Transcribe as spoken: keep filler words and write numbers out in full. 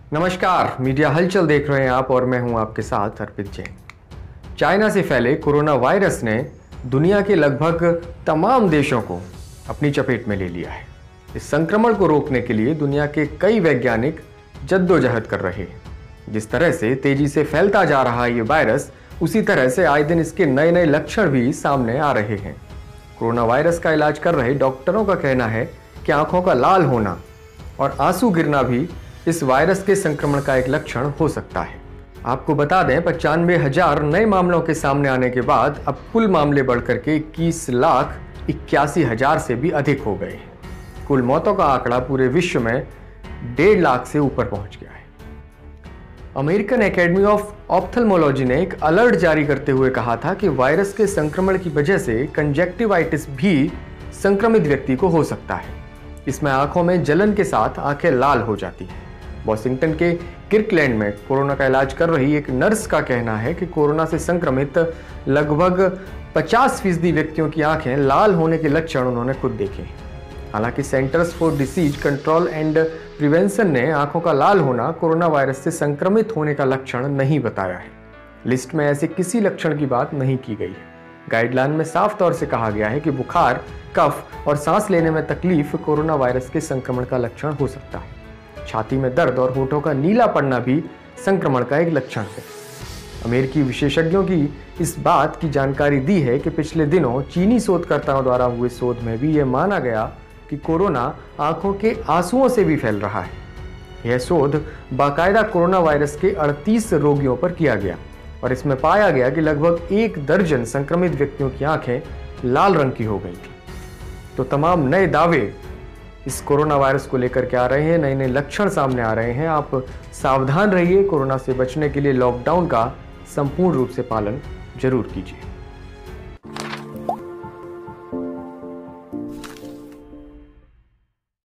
नमस्कार, मीडिया हलचल देख रहे हैं आप और मैं हूं आपके साथ अर्पित जैन। चाइना से फैले कोरोना वायरस ने दुनिया के लगभग तमाम देशों को अपनी चपेट में ले लिया है। इस संक्रमण को रोकने के लिए दुनिया के कई वैज्ञानिक जद्दोजहद कर रहे हैं। जिस तरह से तेजी से फैलता जा रहा है ये वायरस, उसी तरह से आए दिन इसके नए नए लक्षण भी सामने आ रहे हैं। कोरोना वायरस का इलाज कर रहे डॉक्टरों का कहना है कि आंखों का लाल होना और आंसू गिरना भी इस वायरस के संक्रमण का एक लक्षण हो सकता है। आपको बता दें, पचानवे हजार नए मामलों के सामने आने के बाद अब कुल मामले बढ़कर के इक्कीस लाख इक्यासी हजार से भी अधिक हो गए हैं। कुल मौतों का आंकड़ा पूरे विश्व में डेढ़ लाख से ऊपर पहुंच गया है। अमेरिकन एकेडमी ऑफ ऑप्थेल्मोलॉजी ने एक अलर्ट जारी करते हुए कहा था कि वायरस के संक्रमण की वजह से कंजक्टिवाइटिस भी संक्रमित व्यक्ति को हो सकता है। इसमें आंखों में जलन के साथ आंखें लाल हो जाती हैं। वॉशिंगटन के किर्कलैंड में कोरोना का इलाज कर रही एक नर्स का कहना है कि कोरोना से संक्रमित लगभग पचास फीसदी व्यक्तियों की आंखें लाल होने के लक्षण उन्होंने खुद देखे हैं। हालांकि centres for disease control and prevention ने आंखों का लाल होना कोरोना वायरस से संक्रमित होने का लक्षण नहीं बताया है। लिस्ट में ऐसे किसी लक्षण की बात नहीं की गई है। गाइडलाइन में साफ तौर से कहा गया है कि बुखार, कफ और सांस लेने में तकलीफ कोरोना वायरस के संक्रमण का लक्षण हो सकता है। छाती में दर्द और होठों का नीला पड़ना भी संक्रमण का एक लक्षण है। अमेरिकी विशेषज्ञों की इस बात की जानकारी दी है कि पिछले दिनों चीनी शोधकर्ताओं द्वारा हुए शोध में भी यह माना गया कि कोरोना आंखों के आंसुओं से भी फैल रहा है। यह शोध बाकायदा कोरोना वायरस के अड़तीस रोगियों पर किया गया और इसमें पाया गया कि लगभग एक दर्जन संक्रमित व्यक्तियों की आंखें लाल रंग की हो गई थी। तो तमाम नए दावे इस कोरोना वायरस को लेकर के आ रहे हैं, नए नए लक्षण सामने आ रहे हैं। आप सावधान रहिए। कोरोना से बचने के लिए लॉकडाउन का संपूर्ण रूप से पालन जरूर कीजिए।